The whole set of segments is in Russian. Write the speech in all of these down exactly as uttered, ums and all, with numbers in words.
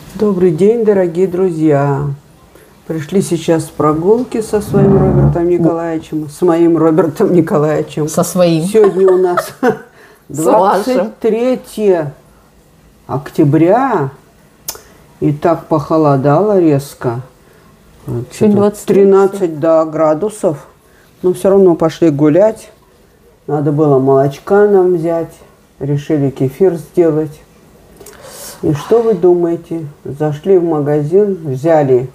Добрый день, дорогие друзья! Пришли сейчас с прогулки со своим Робертом Николаевичем, с моим Робертом Николаевичем. Со своим. Сегодня у нас двадцать третье октября, и так похолодало резко. тринадцать да, градусов, но все равно пошли гулять. Надо было молочка нам взять, решили кефир сделать. И что вы думаете? Зашли в магазин, взяли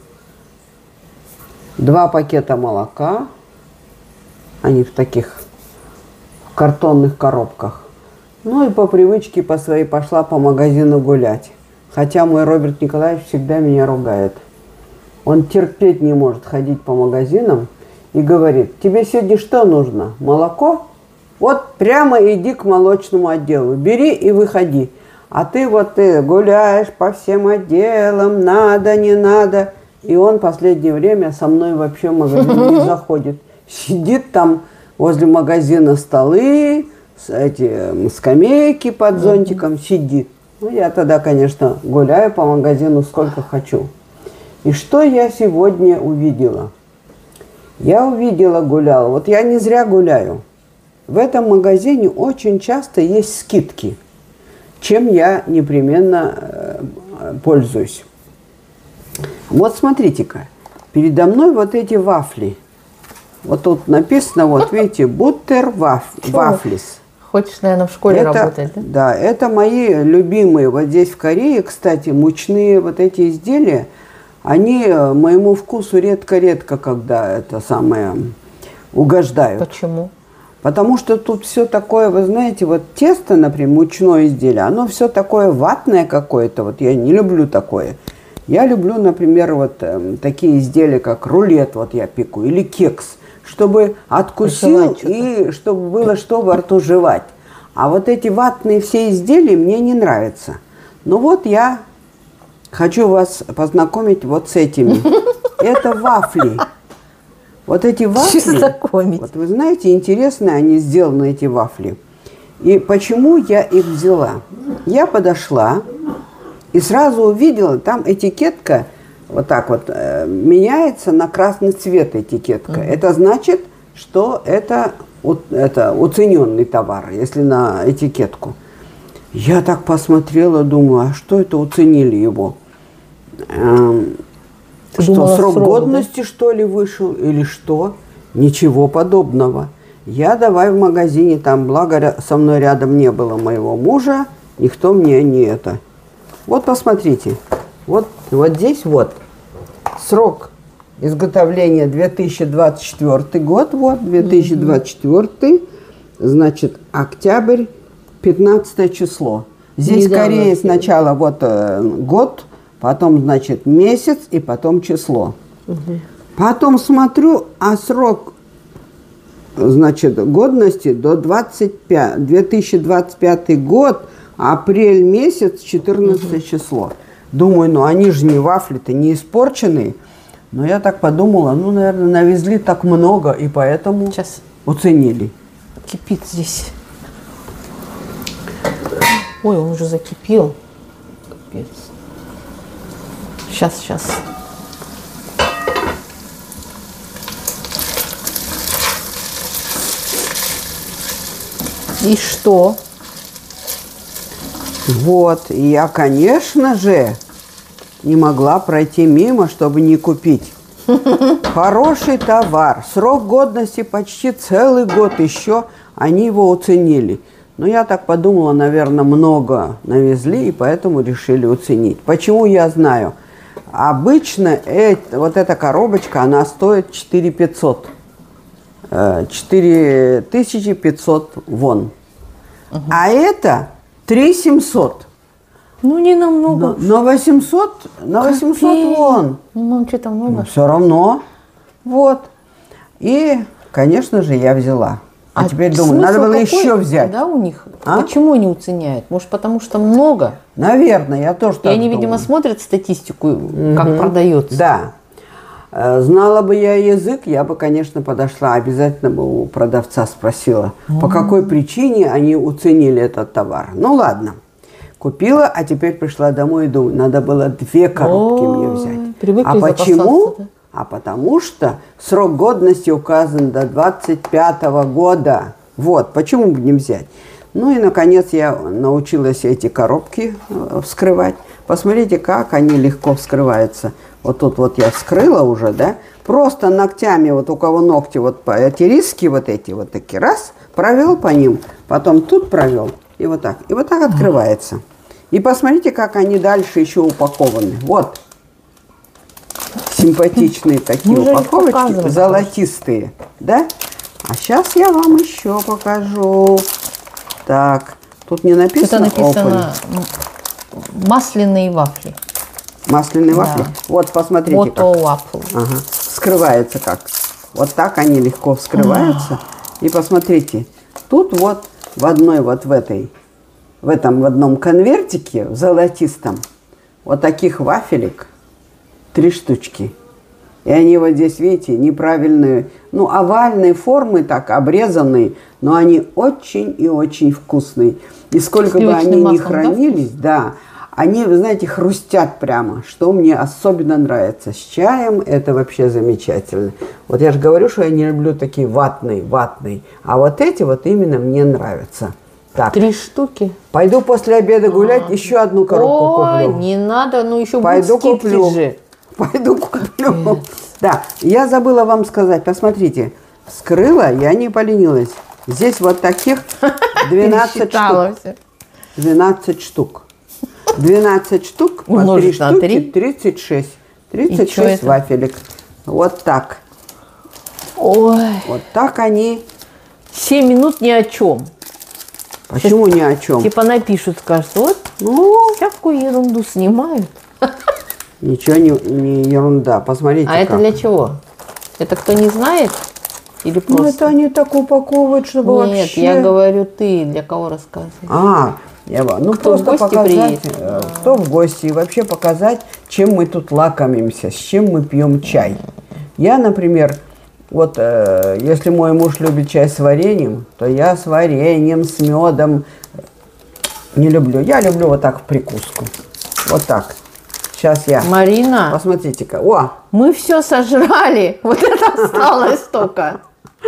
два пакета молока. Они в таких картонных коробках. Ну и по привычке по своей пошла по магазину гулять. Хотя мой Роберт Николаевич всегда меня ругает. Он терпеть не может ходить по магазинам и говорит: тебе сегодня что нужно? Молоко? Вот прямо иди к молочному отделу, бери и выходи. А ты вот ты гуляешь по всем отделам, надо, не надо. И он в последнее время со мной вообще в магазин не заходит. Сидит там возле магазина столы, эти скамейки под зонтиком, сидит. Ну, я тогда, конечно, гуляю по магазину сколько хочу. И что я сегодня увидела? Я увидела, гуляла. Вот я не зря гуляю. В этом магазине очень часто есть скидки, чем я непременно э, пользуюсь. Вот смотрите-ка, передо мной вот эти вафли. Вот тут написано, вот видите, буттер вафлис. Хочешь, наверное, в школе это, работать, да? Да, это мои любимые. Вот здесь в Корее, кстати, мучные вот эти изделия, они моему вкусу редко-редко, когда это самое, угождают. Почему? Потому что тут все такое, вы знаете, вот тесто, например, мучное изделие, оно все такое ватное какое-то, вот я не люблю такое. Я люблю, например, вот э, такие изделия, как рулет, вот я пеку, или кекс, чтобы откусил и чтобы было что во рту жевать. А вот эти ватные все изделия мне не нравятся. Ну вот я хочу вас познакомить вот с этими. Это вафли. Вот эти вафли, вот вы знаете, интересно они сделаны, эти вафли. И почему я их взяла? Я подошла и сразу увидела, там этикетка вот так вот э, меняется на красный цвет этикетка. Mm-hmm. Это значит, что это, это уцененный товар, если на этикетку. Я так посмотрела, думаю, а что это уценили его? Эм, Что, думала, срок, срок годности, да? Что ли, вышел или что? Ничего подобного. Я давай в магазине, там, благо, со мной рядом не было моего мужа, никто мне не это. Вот посмотрите, вот, вот здесь вот срок изготовления две тысячи двадцать четвёртый год, вот, две тысячи двадцать четвёртый, значит, октябрь, пятнадцатое число. Здесь в Корее сначала вот э, год, потом, значит, месяц и потом число. Угу. Потом смотрю, а срок, значит, годности до две тысячи двадцать пятый год, апрель месяц, четырнадцатое угу. число. Думаю, ну они же не вафли-то, не испорченные. Но я так подумала, ну, наверное, навезли так много, и поэтому сейчас уценили. Кипит здесь. Ой, он уже закипел. Капец. Сейчас, сейчас. И что? Вот, и я, конечно же, не могла пройти мимо, чтобы не купить. Хороший товар, срок годности почти целый год еще, они его уценили. Но я так подумала, наверное, много навезли, и поэтому решили уценить. Почему я знаю? Обычно это, вот эта коробочка, она стоит четыре тысячи пятьсот. четыре тысячи пятьсот вон. Угу. А это три тысячи семьсот. Ну, не намного. На восемьсот, на восемьсот вон. Ну, мам, что-то много. Ну, все равно. Вот. И, конечно же, я взяла. А, а теперь думаю, надо было еще взять. Да, у них? А? Почему они уценяют? Может, потому что много? Наверное, я тоже так И они, думаю. видимо, смотрят статистику, угу. как продается. Да. Знала бы я язык, я бы, конечно, подошла, обязательно бы у продавца спросила, угу. по какой причине они уценили этот товар. Ну, ладно. Купила, а теперь пришла домой и думаю, надо было две коробки Ой, мне взять. привыкли А почему? запасаться, да? А потому что срок годности указан до двадцать пятого года. Вот, почему бы не взять? Ну и, наконец, я научилась эти коробки э, вскрывать. Посмотрите, как они легко вскрываются. Вот тут вот я вскрыла уже, да? Просто ногтями, вот у кого ногти, вот по эти риски вот эти вот такие, раз, провел по ним, потом тут провел, и вот так. И вот так открывается. И посмотрите, как они дальше еще упакованы. Вот. Симпатичные такие Уже упаковочки, золотистые, да? А сейчас я вам еще покажу. Так, тут не написано. Что-то написано Open. масляные вафли. Масляные Да. вафли. Вот, посмотрите. Вот как. вафл. Ага. Вскрывается как. Вот так они легко вскрываются. И посмотрите, тут вот в одной вот в этой, в этом в одном конвертике, в золотистом, вот таких вафелек три штучки. И они вот здесь, видите, неправильные, ну, овальные формы, так, обрезанные, но они очень и очень вкусные. И сколько бы они ни хранились, да, они, вы знаете, хрустят прямо, что мне особенно нравится. С чаем это вообще замечательно. Вот я же говорю, что я не люблю такие ватные, ватные, а вот эти вот именно мне нравятся. Так. Три штуки. Пойду после обеда гулять, а, еще одну коробку ой, куплю. Не надо, ну еще Пойду будет куплю. же. Пойду куплю. Да, я забыла вам сказать, посмотрите, вскрыла, я не поленилась. Здесь вот таких двенадцать штук. двенадцать штук. двенадцать штук, по три штуки, тридцать шесть. тридцать шесть вафелек. Вот так. Ой. Вот так они. семь минут ни о чем. Почему ни о чем? Типа напишут, скажут, вот ну, всякую ерунду снимают. Ничего не, не ерунда. Посмотрите. А как. это для чего? Это кто не знает? Или просто? Ну, это они так упаковывают, чтобы Нет, вообще... я говорю, ты для кого рассказываешь? А, я, ну кто просто показать, э, кто в гости, и вообще показать, чем мы тут лакомимся, с чем мы пьем чай. Я, например, вот э, если мой муж любит чай с вареньем, то я с вареньем, с медом не люблю. Я люблю вот так в прикуску. Вот так. Сейчас я. Марина, посмотрите-ка. О! Мы все сожрали. Вот это осталось только.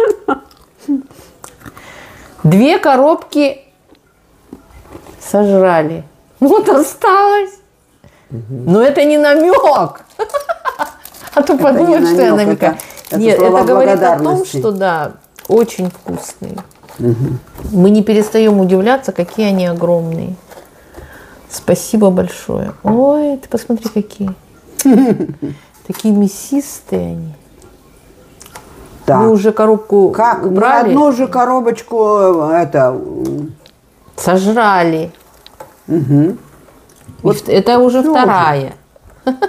Две коробки сожрали. Вот осталось. Угу. Но это не намек. А то подумают, что я намекаю. Нет, это говорит о том, что да, очень вкусные. Угу. Мы не перестаем удивляться, какие они огромные. Спасибо большое. Ой, ты посмотри, какие. Такие мясистые они. Да. Вы уже коробку как? убрали? Мы одну же коробочку это... сожрали. Угу. Вот это уже вторая. Уже.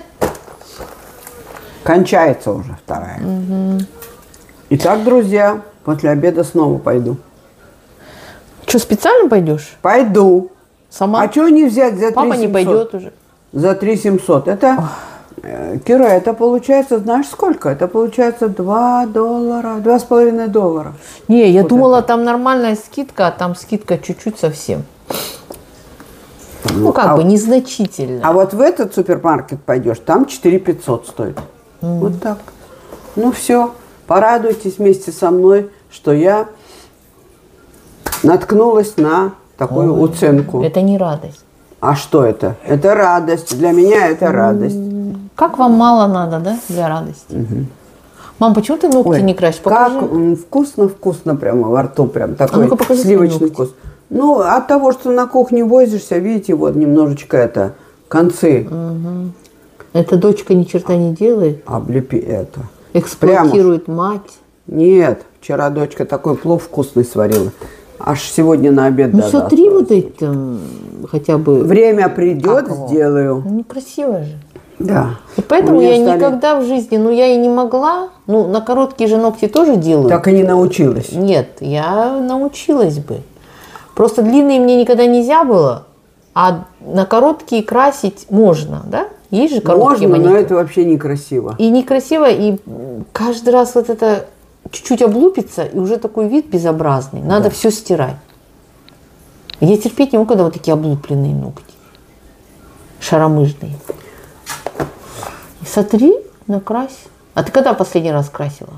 Кончается уже вторая. Угу. Итак, друзья, после обеда снова пойду. Что, специально пойдешь? Пойду. Сама? А что не взять за три семьсот? Папа не пойдет уже. За три семьсот. Это, э, Кира, это получается, знаешь сколько? Это получается два доллара, два с половиной доллара. Не, я вот думала, это. Там нормальная скидка, а там скидка чуть-чуть совсем. Ну, ну как а, бы незначительно. А вот в этот супермаркет пойдешь, там четыре пятьсот стоит. Mm. Вот так. Ну все, порадуйтесь вместе со мной, что я наткнулась на такую Ой, уценку. Это не радость. А что это? Это радость. Для меня это радость. Как вам мало надо, да, для радости? Угу. Мам, почему ты ногти Ой, не красишь? Покажи. Как вкусно-вкусно прямо во рту. Прям такой а сливочный вкус. Ну, от того, что на кухне возишься, видите, вот немножечко это, концы. Угу. Эта дочка ни черта не делает? Облепи это. Эксплуатирует прямо. Мать? Нет, вчера дочка такой плов вкусный сварила. Аж сегодня на обед. Ну, смотри, вот это хотя бы. Время придет, сделаю. Ну, некрасиво же. Да. И поэтому я стали... никогда в жизни, ну, я и не могла. Ну, на короткие же ногти тоже делаю. Так и не научилась. Нет, я научилась бы. Просто длинные мне никогда нельзя было, а на короткие красить можно, да? Есть же короткие Можно, маникюр. но это вообще некрасиво. И некрасиво, и каждый раз вот это чуть-чуть облупится, и уже такой вид безобразный. Надо да. все стирать. Я терпеть не могу, когда вот такие облупленные ногти. Шаромыжные. Сотри, накрась. А ты когда последний раз красила?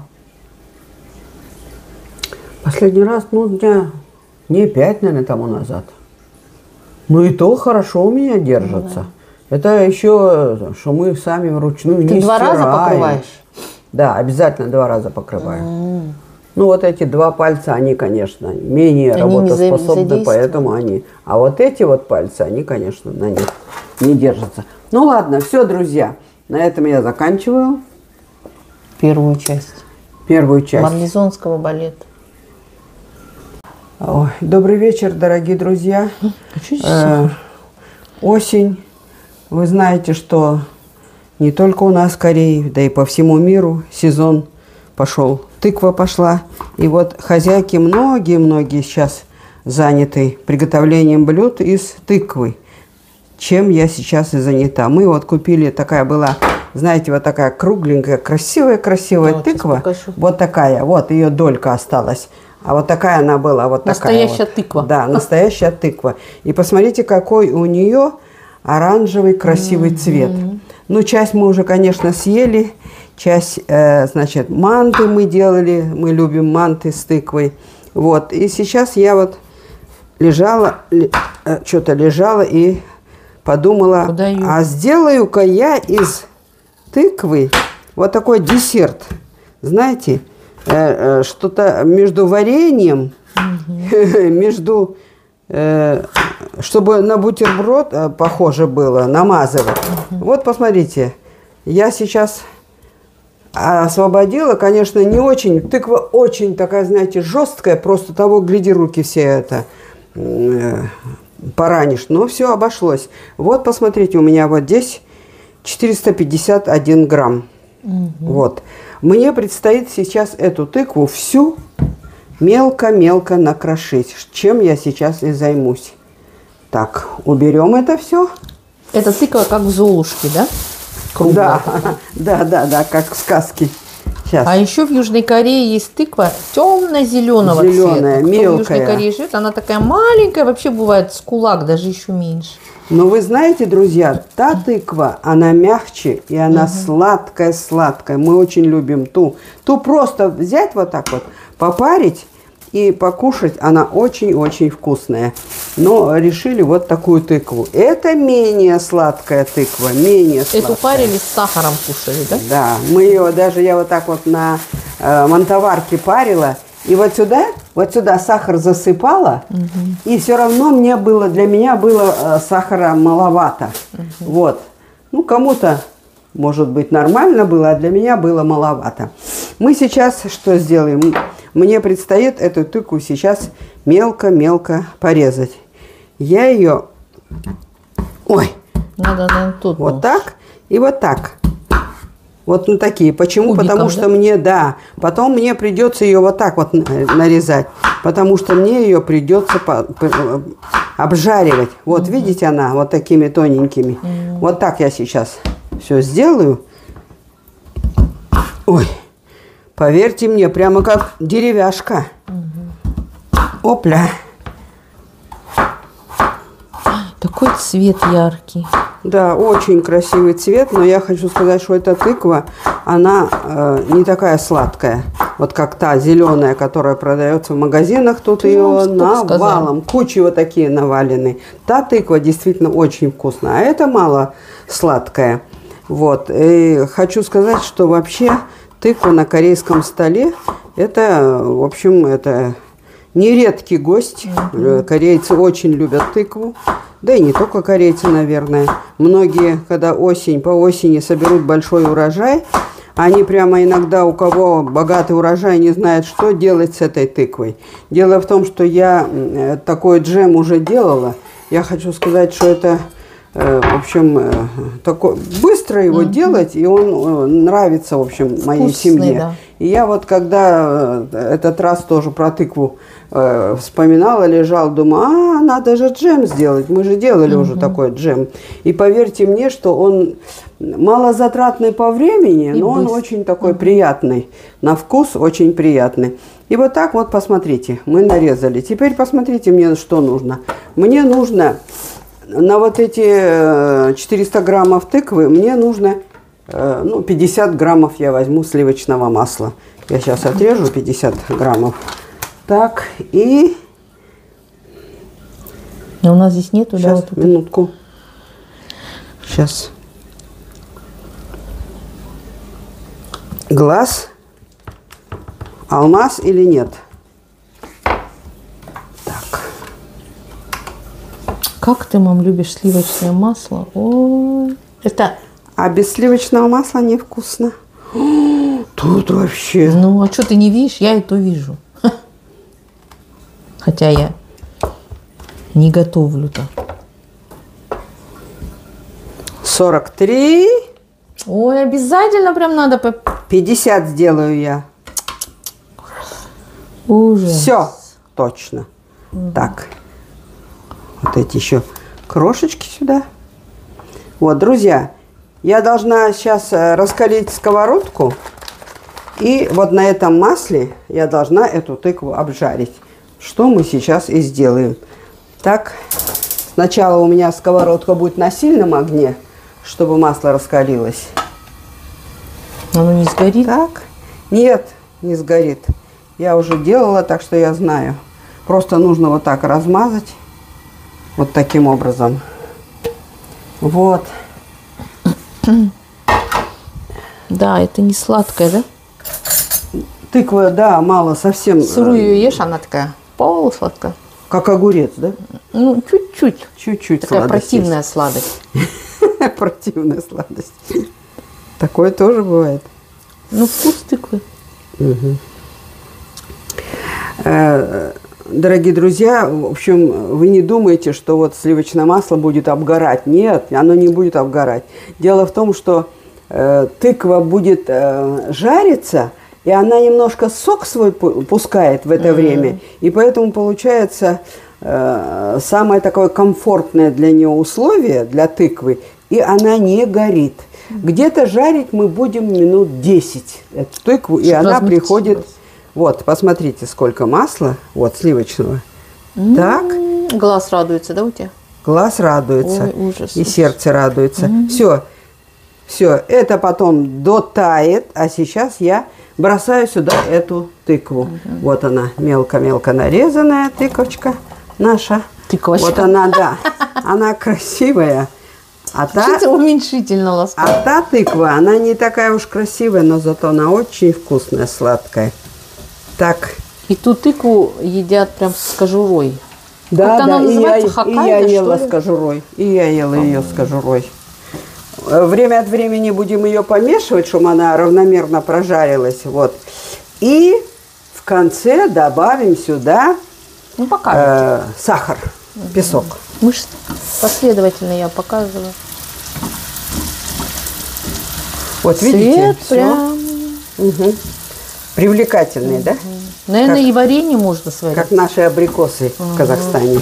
Последний раз, ну, дня не пять, наверное, тому назад. Ну и то хорошо у меня держится. Да. Это еще, что мы сами вручную ты не два стираем. раза покрываешь? Да, обязательно два раза покрываю. Mm. Ну вот эти два пальца, они, конечно, менее они работоспособны, поэтому они. А вот эти вот пальцы, они, конечно, на них не держатся. Ну ладно, все, друзья. На этом я заканчиваю. Первую часть. Первую часть. Марлезонского балета. Ой, добрый вечер, дорогие друзья. Э, осень. Вы знаете, что не только у нас в Корее, да и по всему миру сезон пошел. Тыква пошла. И вот хозяйки многие-многие сейчас заняты приготовлением блюд из тыквы. Чем я сейчас и занята. Мы вот купили, такая была, знаете, вот такая кругленькая, красивая-красивая да, тыква. Вот такая, вот ее долька осталась. А вот такая она была, вот настоящая такая. Вот. тыква. Да, настоящая тыква. И посмотрите, какой у нее оранжевый красивый mm-hmm. цвет. Ну, часть мы уже, конечно, съели. Часть, э, значит, манты мы делали. Мы любим манты с тыквой. Вот. И сейчас я вот лежала, э, что-то лежала и подумала, а сделаю-ка я из тыквы вот такой десерт. Знаете, э, э, что-то между вареньем, mm-hmm. между... Э, чтобы на бутерброд э, похоже было, намазывать. Mm-hmm. Вот посмотрите, я сейчас освободила, конечно, не очень, тыква очень такая, знаете, жесткая, просто того, гляди, руки все это э, поранишь, но все обошлось. Вот посмотрите, у меня вот здесь четыреста пятьдесят один грамм. Mm-hmm. Вот. Мне предстоит сейчас эту тыкву всю мелко-мелко накрошить, чем я сейчас и займусь. Так, уберем это все. Это тыква как в Золушке, да? Да, да, да, да, как в сказке. Сейчас. А еще в Южной Корее есть тыква темно-зеленого цвета. Зеленая, мелкая. Кто в Южной Корее живет, она такая маленькая, вообще бывает с кулак, даже еще меньше. Но вы знаете, друзья, та тыква, она мягче и она угу. сладкая-сладкая. Мы очень любим ту. Ту просто взять вот так вот, попарить и покушать, она очень-очень вкусная. Но решили вот такую тыкву. Это менее сладкая тыква, менее сладкая. Эту парили с сахаром кушали, да? Да, мы ее, даже я вот так вот на э, мантоварке парила. И вот сюда, вот сюда сахар засыпала, угу. и все равно мне было, для меня было э, сахара маловато. Угу. Вот. Ну, кому-то, может быть, нормально было, а для меня было маловато. Мы сейчас что сделаем? Мне предстоит эту тыкву сейчас мелко-мелко порезать. Я ее... Ой! Надо, надо тут вот нож. Так и вот так. Вот на такие. Почему? Кубиком, потому да? что мне, да, потом мне придется ее вот так вот нарезать, потому что мне ее придется по, по, обжаривать. Вот, угу. видите, она вот такими тоненькими. Угу. Вот так я сейчас все сделаю. Ой, поверьте мне, прямо как деревяшка. Угу. Опля. Такой цвет яркий. Да, очень красивый цвет, но я хочу сказать, что эта тыква, она э, не такая сладкая, вот как та зеленая, которая продается в магазинах, тут Ты ее навалом, кучи вот такие навалены. Та тыква действительно очень вкусная, а это мало сладкая. Вот, и хочу сказать, что вообще тыква на корейском столе, это, в общем, это нередкий гость. Mm-hmm. Корейцы очень любят тыкву. Да и не только корейцы, наверное. Многие, когда осень, по осени соберут большой урожай, они прямо иногда, у кого богатый урожай, не знают, что делать с этой тыквой. Дело в том, что я такой джем уже делала. Я хочу сказать, что это, в общем, такой, быстро его mm-hmm. делать, и он нравится, в общем, моей Вкусный, семье. Да. И я вот, когда этот раз тоже про тыкву э, вспоминала, лежал, думаю, а, надо же джем сделать. Мы же делали угу. уже такой джем. И поверьте мне, что он малозатратный по времени, и но быстро. Он очень такой угу. приятный. На вкус очень приятный. И вот так вот, посмотрите, мы нарезали. Теперь посмотрите мне, что нужно. Мне нужно на вот эти четыреста граммов тыквы, мне нужно, ну, пятьдесят граммов я возьму сливочного масла. Я сейчас отрежу пятьдесят граммов. Так, и... Но у нас здесь нету, сейчас, да? Вот минутку. Сейчас. Глаз. Алмаз или нет? Так. Как ты, мам, любишь сливочное масло? Ой, это... А без сливочного масла невкусно. О, тут вообще... Ну, а что ты не видишь? Я это вижу. Хотя я не готовлю-то. сорок три. Ой, обязательно прям надо... По... пятьдесят сделаю я. Ужас. Все, точно. Угу. Так. Вот эти еще крошечки сюда. Вот, друзья, я должна сейчас раскалить сковородку. И вот на этом масле я должна эту тыкву обжарить. Что мы сейчас и сделаем. Так, сначала у меня сковородка будет на сильном огне, чтобы масло раскалилось. Оно не сгорит? Так. Нет, не сгорит. Я уже делала, так что я знаю. Просто нужно вот так размазать. Вот таким образом. Вот. Да, это не сладкое, да? Тыква, да, мало, совсем. Сырую ее ешь, она такая полусладкая. Как огурец, да? Ну, чуть-чуть. Чуть-чуть. Такая противная сладость. Противная сладость. Такое тоже бывает. Ну, вкус тыквы. Дорогие друзья, в общем, вы не думаете, что вот сливочное масло будет обгорать. Нет, оно не будет обгорать. Дело в том, что э, тыква будет э, жариться, и она немножко сок свой пускает в это mm-hmm. время. И поэтому получается э, самое такое комфортное для нее условие, для тыквы, и она не горит. Mm-hmm. Где-то жарить мы будем минут десять эту тыкву, и она приходит... Вот, посмотрите, сколько масла, вот, сливочного. Mm-hmm. Так. Глаз радуется, да, у тебя? Глаз радуется. Ой, ужас, и ужас. сердце радуется. Mm-hmm. Все, все, это потом дотает, а сейчас я бросаю сюда эту тыкву. Mm-hmm. Вот она, мелко-мелко нарезанная тыковочка наша. Тыковочка. Вот она, да, она красивая. А та, что-то уменьшительно ласкает. А та тыква, она не такая уж красивая, но зато она очень вкусная, сладкая. Так. И ту тыкву едят прям с кожурой. Да, как-то да, она и я, хоккайдо, и я ела что ли? с кожурой. И я ела а ее с кожурой. Время от времени будем ее помешивать, чтобы она равномерно прожарилась. Вот. И в конце добавим сюда ну, э, сахар, угу. песок. Мы же последовательно я показываю. Вот видите? Цвет все. Прям... Угу. Привлекательный, угу. да? Наверное, как, и варенье можно сварить. Как наши абрикосы угу. в Казахстане.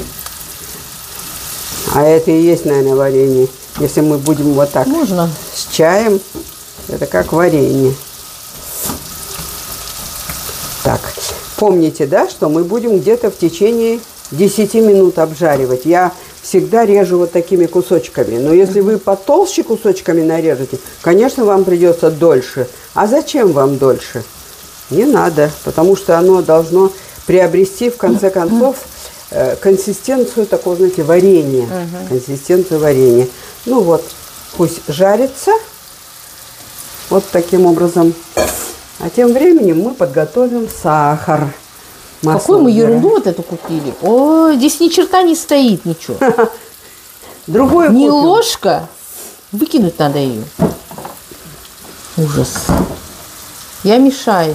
А это и есть, наверное, варенье. Если мы будем вот так можно. С чаем, это как варенье. Так, помните, да, что мы будем где-то в течение десяти минут обжаривать. Я всегда режу вот такими кусочками. Но если вы потолще кусочками нарежете, конечно, вам придется дольше. А зачем вам дольше? Не надо, потому что оно должно приобрести, в конце концов, э, консистенцию такого, знаете, варенья. Uh-huh. Консистенцию варенья. Ну вот, пусть жарится вот таким образом. А тем временем мы подготовим сахар. Какую мы ерунду вот эту купили? Ой, здесь ни черта не стоит, ничего. Другое не ложка. Выкинуть надо ее. Ужас. Я мешаю.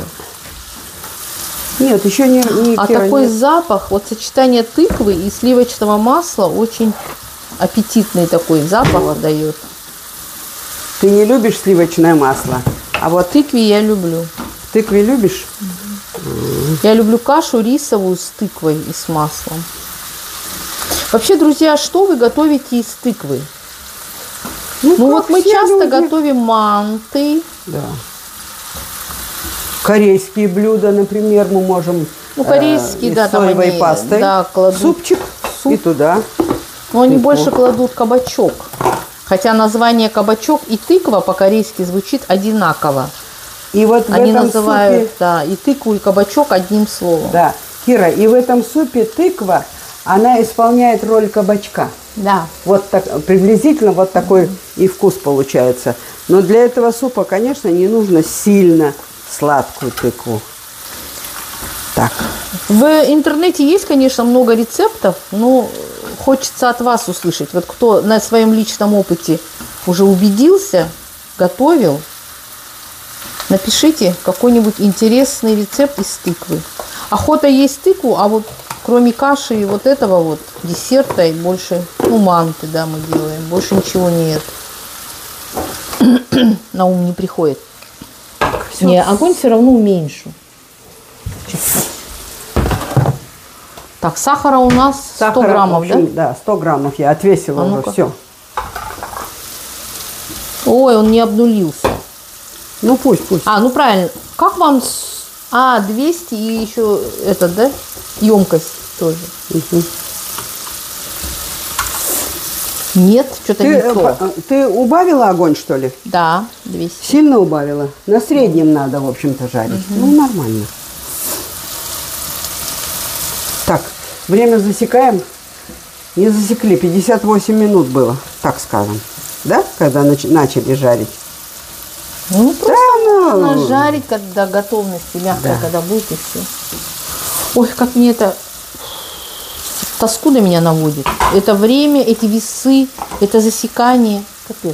Нет, еще не... не а Кира, такой нет. запах, вот сочетание тыквы и сливочного масла очень аппетитный такой запах дает. Ты не любишь сливочное масло? А вот тыкве я люблю. Тыкве любишь? Угу. Я люблю кашу рисовую с тыквой и с маслом. Вообще, друзья, что вы готовите из тыквы? Ну, ну вот мы часто люди. готовим манты. Да. Корейские блюда, например, мы можем ну, корейские, э, да, с соевой они, пастой, да, кладут супчик суп. И туда. Но они больше кладут кабачок. Хотя название кабачок и тыква по-корейски звучит одинаково. И вот они в этом называют супе... да, и тыкву, и кабачок одним словом. Да, Кира, и в этом супе тыква, она исполняет роль кабачка. Да. Вот так, приблизительно вот такой mm-hmm. и вкус получается. Но для этого супа, конечно, не нужно сильно сладкую тыкву. Так. В интернете есть, конечно, много рецептов, но хочется от вас услышать. Вот кто на своем личном опыте уже убедился, готовил, напишите какой-нибудь интересный рецепт из тыквы. Охота есть тыкву, а вот кроме каши и вот этого вот десерта и больше, ну, манты, да, мы делаем. Больше ничего нет. На ум не приходит. Все. Не, огонь все равно уменьшу. Чуть-чуть. Так, сахара у нас сто Сахара, граммов, общем, да? Да, сто граммов я отвесила а уже, все. Ой, он не обнулился. Ну пусть, пусть. А, ну правильно. Как вам... А, двести и еще этот, да? Емкость тоже. Угу. Нет, что-то не то. Ты убавила огонь, что ли? Да, двести. Сильно убавила? На среднем надо, в общем-то, жарить. Угу. Ну, нормально. Так, время засекаем. Не засекли, пятьдесят восемь минут было, так скажем. Да, когда нач начали жарить? Ну, просто да, нужно ну... жарить, когда готовность мягкая, да. Когда будет и все. Ой, как мне это тоску на меня наводит. Это время, эти весы, это засекание. Капец.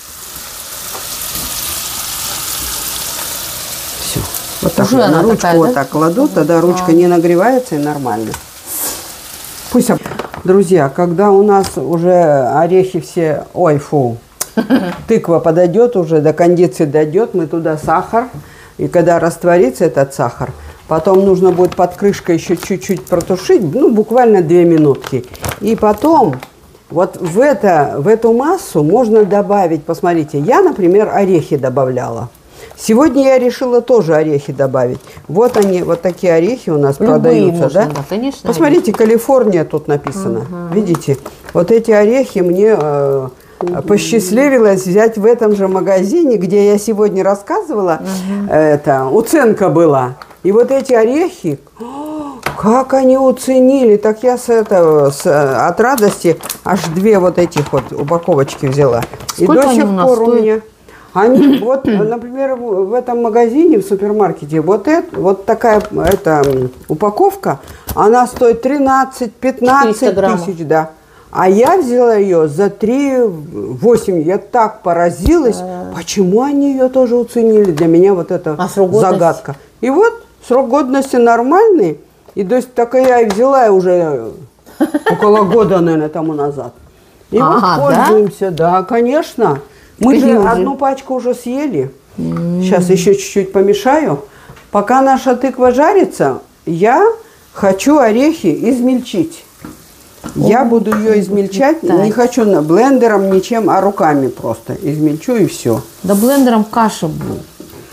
Все. Вот так вот, на ручку такая, вот да? Так кладу, тогда ручка а. не нагревается и нормально. Пусть. Друзья, когда у нас уже орехи все, ой, фу, тыква подойдет уже, до кондиции дойдет, мы туда сахар. И когда растворится этот сахар, потом нужно будет под крышкой еще чуть-чуть протушить, ну, буквально две минутки. И потом вот в, это, в эту массу можно добавить, посмотрите, я, например, орехи добавляла. Сегодня я решила тоже орехи добавить. Вот они, вот такие орехи у нас любые продаются, можно, да? Да, конечно. Посмотрите, орехи. Калифорния тут написано. Угу. Видите? Вот эти орехи мне э, угу. посчастливилось взять в этом же магазине, где я сегодня рассказывала. Угу. Это, уценка была. И вот эти орехи, о, как они уценили. Так я с этого, с, от радости аж две вот этих вот упаковочки взяла. Сколько и до сих пор у меня... Они, вот, например, в этом магазине, в супермаркете, вот, это, вот такая это, упаковка, она стоит тринадцать-пятнадцать тысяч, да. А я взяла ее за три восемь. Я так поразилась, а-а-а. Почему они ее тоже уценили. Для меня вот это а загадка. И вот срок годности нормальный. И то есть так я и взяла уже около года, наверное, тому назад. И ага, вот пользуемся, да, да, конечно. Мы же одну пачку уже съели. Mm. Сейчас еще чуть-чуть помешаю. Пока наша тыква жарится, я хочу орехи измельчить. Oh. Я буду ее измельчать. Так. Не хочу на блендером ничем, а руками просто. Измельчу и все. Да блендером каша будет.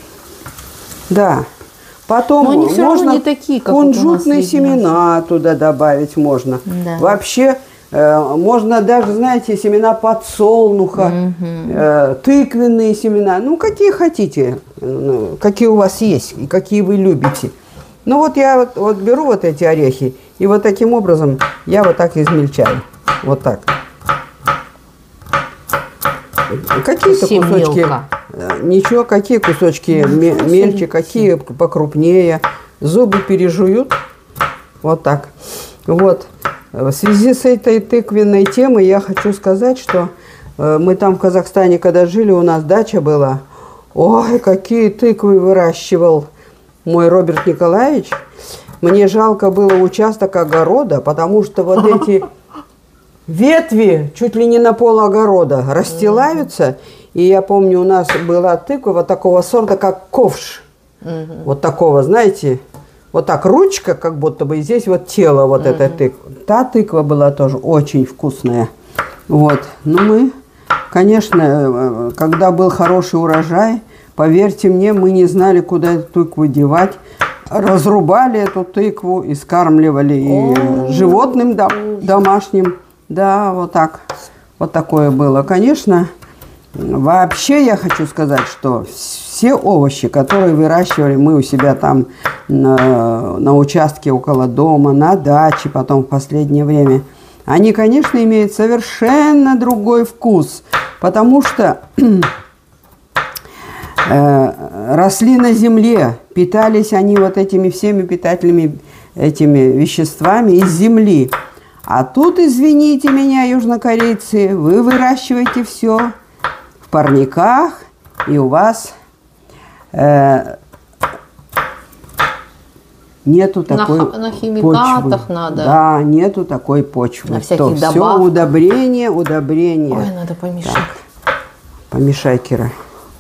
Да. Потом можно не такие, как кунжутные семена туда добавить можно. Да. Вообще... Можно даже, знаете, семена подсолнуха, mm-hmm. э, тыквенные семена, ну, какие хотите, ну, какие у вас есть и какие вы любите. Ну, вот я вот, вот беру вот эти орехи, и вот таким образом я вот так измельчаю. Вот так. Какие-то кусочки, мелко. Ничего, какие кусочки mm-hmm. мельче, какие покрупнее. Зубы пережуют. Вот так. Вот. В связи с этой тыквенной темой я хочу сказать, что э, мы там в Казахстане, когда жили, у нас дача была. Ой, какие тыквы выращивал мой Роберт Николаевич. Мне жалко было участок огорода, потому что вот эти ветви чуть ли не на пол огорода расстилаются. И я помню, у нас была тыква вот такого сорта, как ковш. Вот такого, знаете... Вот так ручка, как будто бы, и здесь вот тело вот mm-hmm. этой тыквы. Та тыква была тоже очень вкусная. Вот. Но мы, конечно, когда был хороший урожай, Поверьте мне, мы не знали, куда эту тыкву девать. Разрубали эту тыкву и скармливали и животным домашним. Да, вот так. Вот такое было. Конечно, вообще я хочу сказать, что все овощи, которые выращивали мы у себя там на, на участке около дома, на даче, потом в последнее время, они, конечно, имеют совершенно другой вкус, потому что э, росли на земле, питались они вот этими всеми питательными этими веществами из земли. А тут, извините меня, южнокорейцы, вы выращиваете все в парниках, и у вас э, нету такой на, на химикатах почвы. Надо. Да, нету такой почвы. На всяких добавках. Все удобрение, удобрение. Ой, надо помешать. Так, помешай, Кира.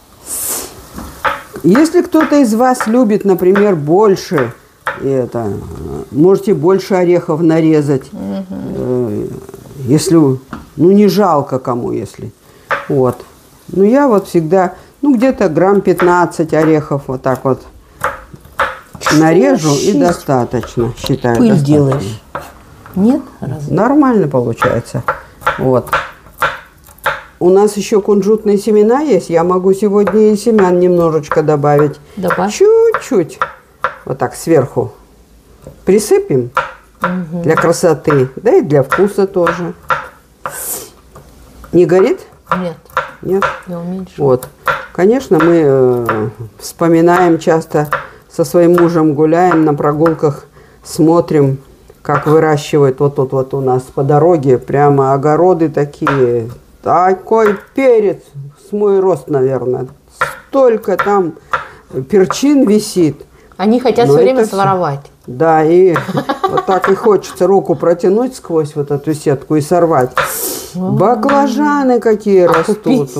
Если кто-то из вас любит, например, больше, это, можете больше орехов нарезать, угу. если, ну, не жалко кому, если. Вот. Ну, я вот всегда, ну, где-то грамм пятнадцать орехов вот так вот нарежу, и достаточно, считаю. Пыль достаточно. Делаешь? Нет? Разве? Нормально получается. Вот. У нас еще кунжутные семена есть. Я могу сегодня и семян немножечко добавить. Добавь. Чуть-чуть. Вот так сверху. Присыпем. Угу. Для красоты. Да и для вкуса тоже. Не горит? Нет. Нет? Я уменьшу. Вот. Конечно, мы э, вспоминаем часто, со своим мужем гуляем на прогулках, смотрим, как выращивают вот тут вот у нас по дороге. Прямо огороды такие. Такой перец, с мой рост, наверное. Столько там перчин висит. Они хотят Но все время все... своровать. Да, и вот так и хочется руку протянуть сквозь вот эту сетку и сорвать. Баклажаны какие растут.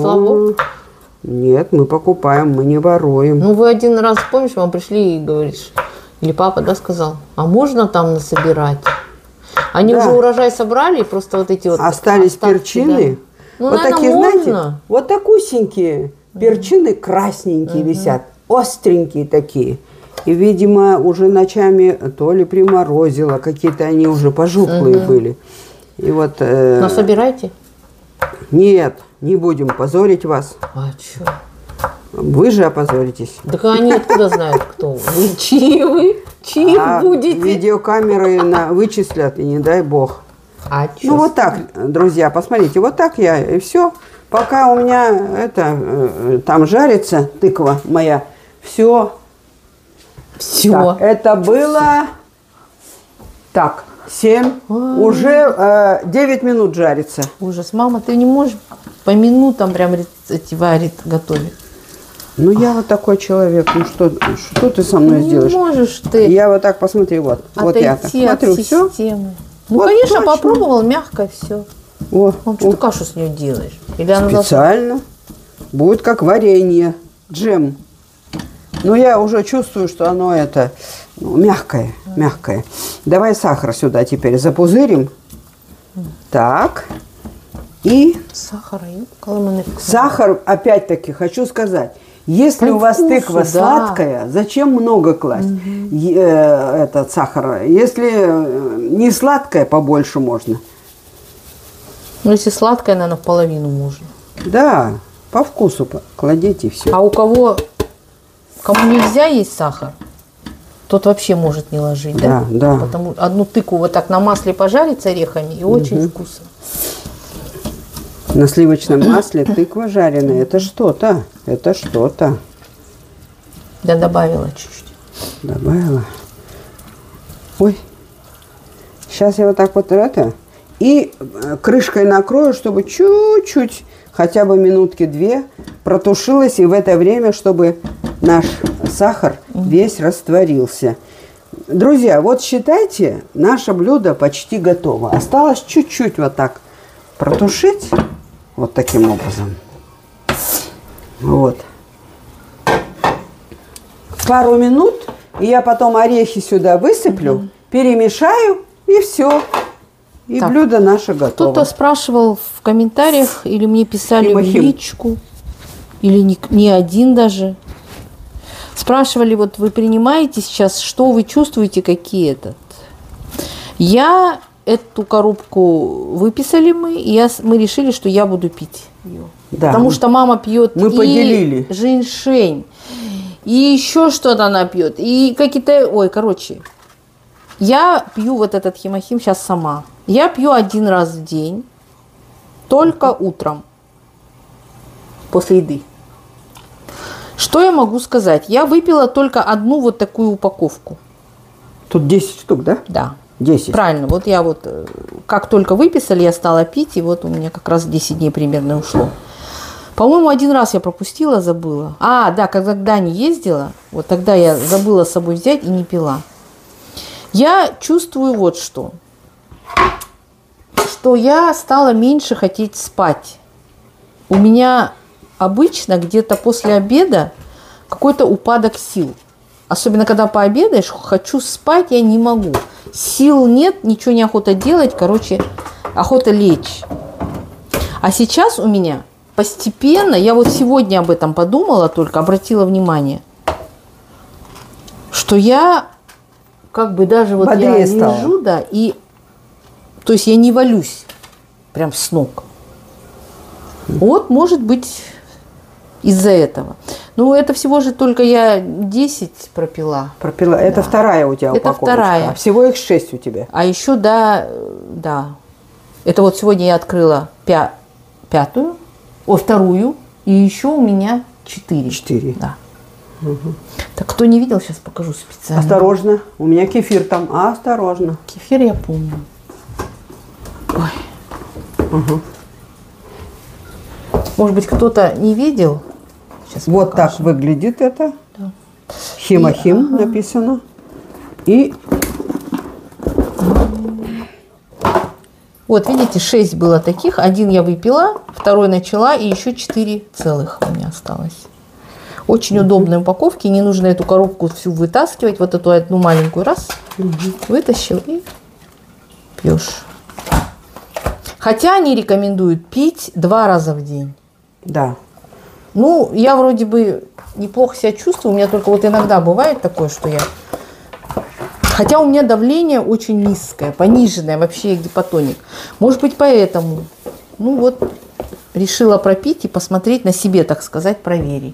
Нет, мы покупаем, мы не воруем. Ну, вы один раз, помнишь, вам пришли и говоришь, или папа, да, сказал, а можно там насобирать? Они Да. уже урожай собрали, просто вот эти вот остались остатки, перчины. да. Ну, вот наверное, такие, можно. знаете, вот такусенькие перчины, красненькие угу. висят, остренькие такие. И, видимо, уже ночами то ли приморозило, какие-то они уже пожухлые угу. были. И вот. Э, Но собирайте. Нет, не будем позорить вас. А что? Вы же опозоритесь. Так они откуда знают, кто вы? Чьи вы? Чьи а будете? Видеокамеры на, вычислят, и не дай бог. А ну вот так, друзья, посмотрите, вот так я, и все. Пока у меня это, э, там жарится тыква моя, все. Все. Так, это было, так, семь, Ой. уже э, девять минут жарится. Ужас, мама, ты не можешь по минутам прям эти варит, готовить. Ну, я вот такой человек, ну что, что ты со мной не сделаешь? Можешь ты. Я вот так, посмотри, вот, вот я так смотрю, все. Ну, вот конечно, точно. Попробовал, мягко все. О, ну, что о. ты кашу с нее делаешь? Или она специально. Должна... Будет как варенье, джем. Но я уже чувствую, что оно это ну, мягкое, mm. мягкое. Давай сахар сюда теперь запузырим. Mm. Так. И сахар, сахар, опять-таки, хочу сказать, если По у вас вкусу, тыква да. сладкая, зачем много класть mm-hmm. э, этот сахар? Если не сладкая, побольше можно. Ну, если сладкая, наверное, в половину можно. Да, по вкусу кладите все. А у кого, кому нельзя есть сахар, тот вообще может не ложить, да? Да, да. Потому одну тыкву вот так на масле пожарить с орехами, и очень mm-hmm. вкусно. На сливочном масле тыква жареная. Это что-то. Это что-то. Да, добавила чуть-чуть. Добавила. Ой. Сейчас я вот так вот это. И крышкой накрою, чтобы чуть-чуть, хотя бы минутки две, протушилось. И в это время, чтобы наш сахар весь растворился. Друзья, вот считайте, наше блюдо почти готово. Осталось чуть-чуть вот так протушить. Вот таким образом. Вот. Пару минут, и я потом орехи сюда высыплю, угу. перемешаю, и все. И так, блюдо наше готово. Кто-то спрашивал в комментариях, или мне писали Химохим. в личку, или не, не один даже. Спрашивали, вот вы принимаете сейчас, что вы чувствуете, какие этот. Я эту коробку выписали мы, и я, мы решили, что я буду пить ее. Да. Потому что мама пьет мы и поделили. Женьшень, и еще что-то она пьет, и какие-то, ой, короче, я пью вот этот хемохим сейчас сама. Я пью один раз в день, только утром, после еды. Что я могу сказать? Я выпила только одну вот такую упаковку. Тут десять штук, да? Да. десять. Правильно. Вот я вот, как только выписали, я стала пить, и вот у меня как раз десять дней примерно ушло. По-моему, один раз я пропустила, забыла. А, да, когда к Дане ездила, вот тогда я забыла с собой взять и не пила. Я чувствую вот что. Что я стала меньше хотеть спать. У меня обычно где-то после обеда какой-то упадок сил. Особенно, когда пообедаешь, хочу спать, я не могу. Сил нет, ничего не охота делать, короче, охота лечь. А сейчас у меня постепенно, я вот сегодня об этом подумала, только обратила внимание, что я как бы даже вот бодрее я стала. Лежу, да, и то есть я не валюсь прям с ног. Вот, может быть, из-за этого. Ну, это всего же только я десять пропила. Пропила. Это да. Вторая у тебя это упаковочка. Вторая. А всего их шесть у тебя. А еще, да, да. Это вот сегодня я открыла пя пятую, о, вторую, и еще у меня четыре. Четыре. Да. Угу. Так, кто не видел, сейчас покажу специально. Осторожно. У меня кефир там. А, осторожно. Кефир я помню. Ой. Угу. Может быть, кто-то не видел? Сейчас вот покажем. Так выглядит это. Да. Хемохим ага. написано. И вот, видите, шесть было таких. Один я выпила, второй начала, и еще четыре целых у меня осталось. Очень mm-hmm. удобные упаковки. Не нужно эту коробку всю вытаскивать. Вот эту одну маленькую раз mm-hmm. вытащил и пьешь. Хотя они рекомендуют пить два раза в день. Да. Ну, я вроде бы неплохо себя чувствую. У меня только вот иногда бывает такое, что я... Хотя у меня давление очень низкое, пониженное, вообще гипотоник. Может быть, поэтому. Ну вот, решила пропить и посмотреть на себе, так сказать, проверить.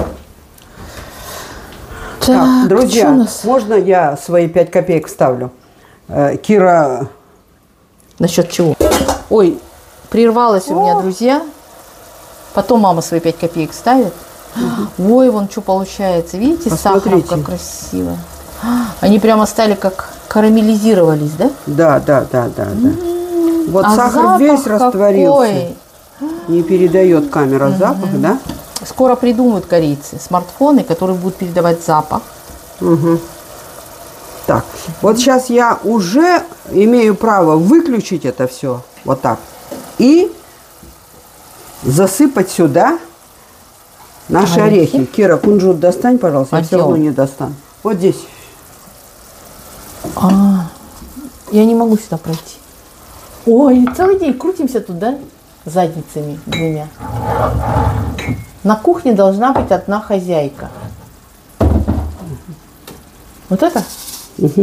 Так, так друзья, можно я свои пять копеек вставлю? Кира... Насчет чего? Ой, прервалась О! у меня, друзья. Потом мама свои пять копеек ставит. Угу. Ой, вон что получается. Видите, сахар как красиво. Они прямо стали как карамелизировались, да? Да, да, да, да, да. М-м-м. Вот а сахар весь какой? растворился. Не передает камера угу. запах, да? Скоро придумают корейцы смартфоны, которые будут передавать запах. Угу. Так, вот сейчас я уже имею право выключить это все вот так и засыпать сюда наши орехи. орехи. Кира, кунжут достань, пожалуйста, я все равно не достану. Вот здесь. А, я не могу сюда пройти. Ой, целый день крутимся тут, да? Задницами двумя. На кухне должна быть одна хозяйка. Вот это? Угу.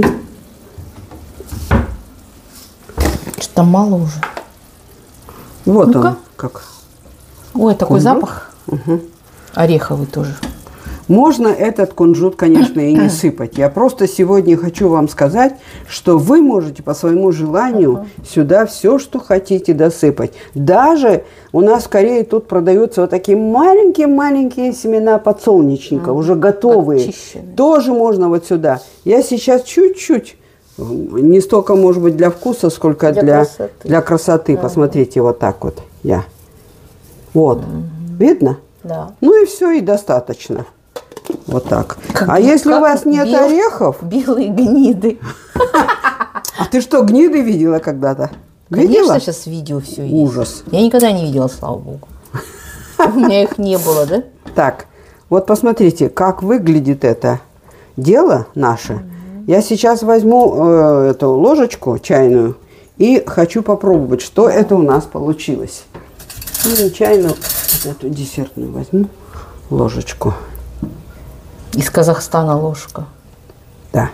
Что-то мало уже. Вот ну-ка. Он как. Ой, такой кунжут. Запах. Угу. Ореховый тоже. Можно этот кунжут, конечно, и не сыпать. Я просто сегодня хочу вам сказать, что вы можете по своему желанию uh-huh. сюда все, что хотите, досыпать. Даже у нас в Корее тут продаются вот такие маленькие-маленькие семена подсолнечника, uh-huh. уже готовые. Очищенные. Тоже можно вот сюда. Я сейчас чуть-чуть, не столько, может быть, для вкуса, сколько для, для красоты. Для красоты. Uh-huh. Посмотрите, вот так вот я. Вот. Uh-huh. Видно? Да. Ну и все, и достаточно. Вот так. Как, а если у вас нет бел, орехов... Белые гниды. А ты что, гниды видела когда-то? Конечно, сейчас видео все есть. Ужас. Я никогда не видела, слава богу. У меня их не было, да? Так, вот посмотрите, как выглядит это дело наше. Я сейчас возьму э, эту ложечку чайную и хочу попробовать, что это у нас получилось. Ну, чайную, вот эту десертную возьму ложечку. Из Казахстана ложка. Да.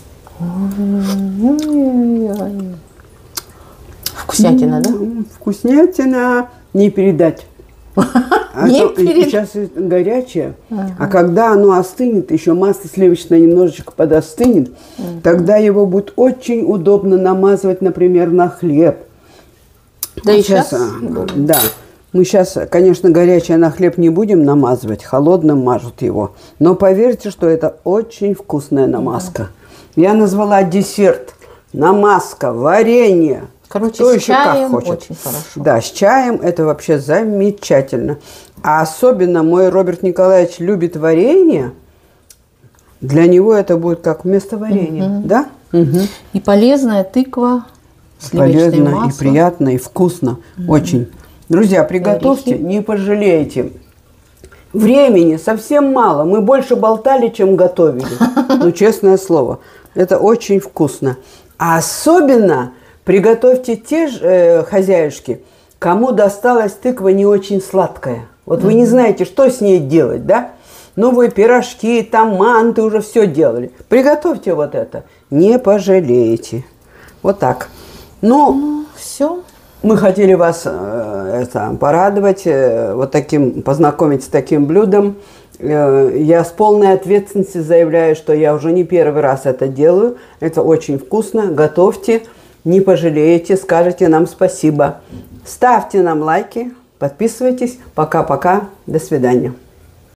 Вкуснятина, да? Вкуснятина не передать. А Не то перед- сейчас горячее, а когда оно остынет, еще масло сливочное немножечко подостынет, тогда его будет очень удобно намазывать, например, на хлеб. Да Вот и сейчас а, удобно. да. Мы сейчас, конечно, горячее на хлеб не будем намазывать, холодным мажут его. Но поверьте, что это очень вкусная намазка. Я назвала десерт, намазка, варенье. Короче, Кто с еще как чаем хочет. очень хорошо. Да, с чаем это вообще замечательно. А особенно мой Роберт Николаевич любит варенье. Для него это будет как вместо варенья, Мгм. да? Мгм. И полезная тыква, сливочное Полезно масло. и приятно, и вкусно. Очень. Друзья, приготовьте, Орехи. не пожалеете. Времени совсем мало. Мы больше болтали, чем готовили. Ну, честное слово. Это очень вкусно. А особенно приготовьте те же э, хозяюшки, кому досталась тыква не очень сладкая. Вот вы не знаете, что с ней делать, да? Ну, вы пирожки, там манты уже все делали. Приготовьте вот это. Не пожалеете. Вот так. Ну, Все. мы хотели вас э, это, порадовать, э, вот таким, познакомить с таким блюдом. Э, я с полной ответственностью заявляю, что я уже не первый раз это делаю. Это очень вкусно. Готовьте, не пожалеете, скажете нам спасибо. Ставьте нам лайки, подписывайтесь. Пока-пока. До свидания.